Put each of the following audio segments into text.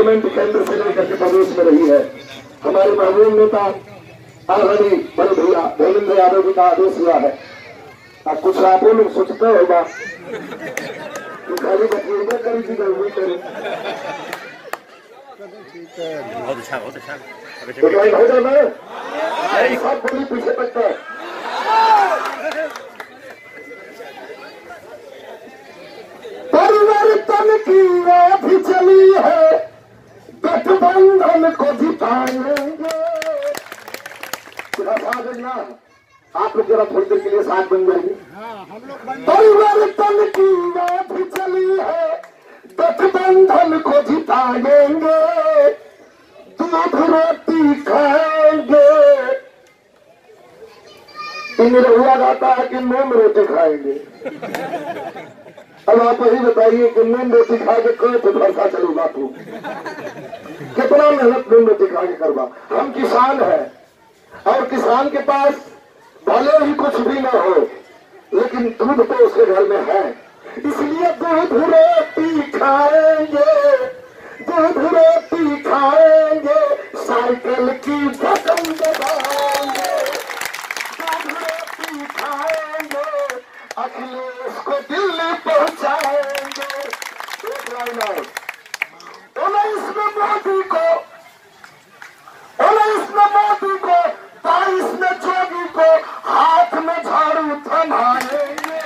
Parliament केंद्र से लेकर के प्रदेश में रही है। हमारे महबूब नेता आदरणीय बड़े भैया देवेंद्र यादव जी का आदेश हुआ है। अब कुछ आप लोग सोचते होगा खाली बकरीदा करी थी गलती करी बहुत अच्छा बहुत अच्छा तो क्या हो जाना है सब बोली पीछे तक है। परिवर्तन की भी चली है, गठबंधन को जिताएंगे। आप लोग जरा थोड़ी देर के लिए साथ बन जाएंगे। परिवर्तन की भी चली है, गठबंधन को जिताएंगे। दूध रोटी खाएंगे। इन्हें हुआ जाता है कि नून रोटी खाएंगे। अब आप यही बताइए कि नून रोटी खा के कोई तो भरसा चलो बापू कितना मेहनत नून रोटी खा के करवा। हम किसान हैं और किसान के पास भले ही कुछ भी न हो लेकिन दूध तो उसके घर में है, इसलिए दूध रोटी खाएंगे। दूध रोटी खाएंगे, साइकिल की बटन दबाएंगे। दूध रोटी खाएंगे, अखिलेश को दिल्ली पहुंचाएंगे। एक लाइन और 19 में मोदी को 22 में जोगी को हाथ में झाड़ू थमाएंगे।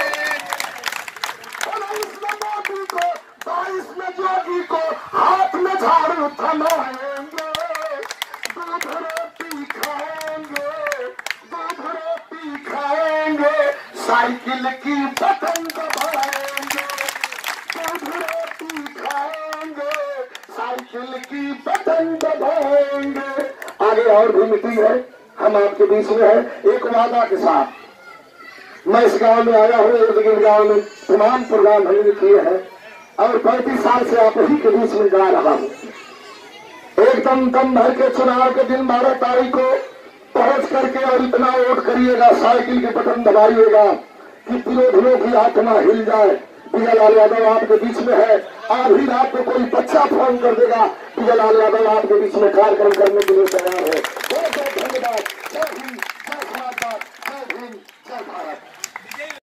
19 में मोदी को 22 में जोगी को हाथ में झाड़ू थमाएंगे। दूध रोटी खाएंगे, दूध रोटी खाएंगे, साइकिल की बटन दबाएंगे। दूध रोटी खाएंगे, साइकिल की बटन दबाएंगे। आगे और भी मीटिंग है, हम आपके बीच में है एक वादा के साथ। मैं इस गांव में आया हूँ, इर्द गिर्द गांव में तमाम प्रोग्राम हमने किए हैं और 35 साल से आप ही के बीच में गा रहा हूँ। एकदम दम भर के चुनाव के दिन 12 तारीख को पहुंच करके और इतना वोट करिएगा, साइकिल के बटन दबाइएगा कि विरोधियों की आत्मा हिल जाए। पियालाल यादव आपके बीच में है। आधी रात को कोई बच्चा फोन कर देगा, पियालाल यादव आपके बीच में कार्यक्रम करने के लिए तैयार है।